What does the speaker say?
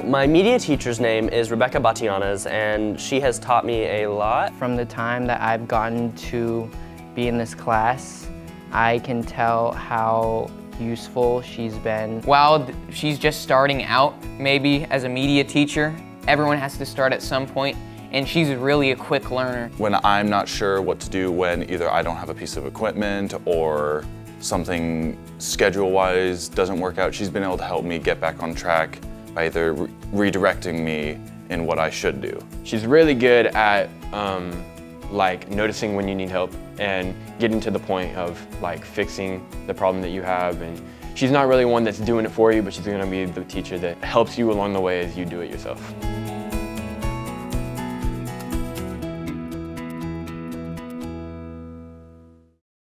My media teacher's name is Rebecca Batianas, and she has taught me a lot. From the time that I've gotten to be in this class, I can tell how useful she's been. While she's just starting out, maybe as a media teacher, everyone has to start at some point, and she's really a quick learner. When I'm not sure what to do when either I don't have a piece of equipment or something schedule-wise doesn't work out, she's been able to help me get back on track by either redirecting me in what I should do. She's really good at like noticing when you need help and getting to the point of like fixing the problem that you have. And she's not really one that's doing it for you, but she's gonna be the teacher that helps you along the way as you do it yourself.